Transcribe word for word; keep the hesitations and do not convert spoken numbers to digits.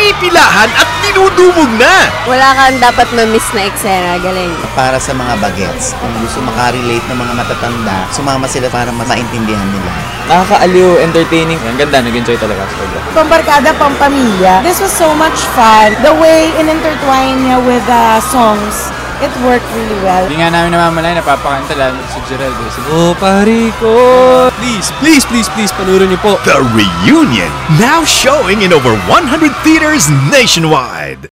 pinipilahan at dinudumog na. Wala kang dapat ma-miss na eksena. Galing. Para sa mga bagets, kung gusto makarelate ng mga matatanda, sumama sila para mas maintindihan nila. Nakakaaliw, entertaining. Ang ganda, nag-enjoy talaga. Pambarkada, pampamilya. This was so much fun. The way in-intertwine niya with the songs, it worked really well. Hindi nga namin namamalay, napapakanta lang si Gerald. Oh, pari ko! Please, please, please, please, panurin niyo po. The Reunion, now showing in over one hundred theaters nationwide.